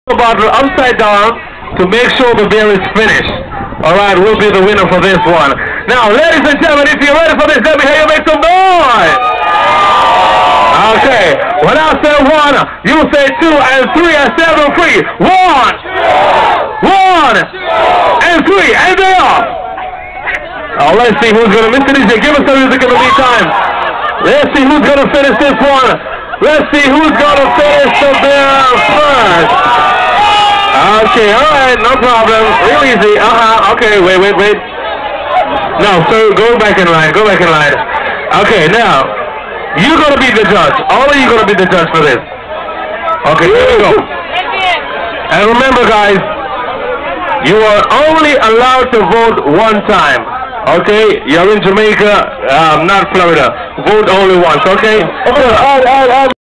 the bottle upside down to make sure the beer is finished. Alright, we'll be the winner for this one. Now, ladies and gentlemen, if you're ready for this, let me hear you make some noise! Okay, when I say one, you say two, and three, and seven, three. One, and three, and they're off! Now, let's see who's going to miss it. Give us some music in the meantime. Let's see who's going to finish this one. Let's see who's going to finish the beer first. Okay, alright, no problem. Real easy. Okay, wait. No, so go back in line. Okay, now, you're going to be the judge. All of you going to be the judge for this. Okay, here we go. And remember, guys, you are only allowed to vote one time. Okay, you're in Jamaica, not Florida. Vote only once, okay?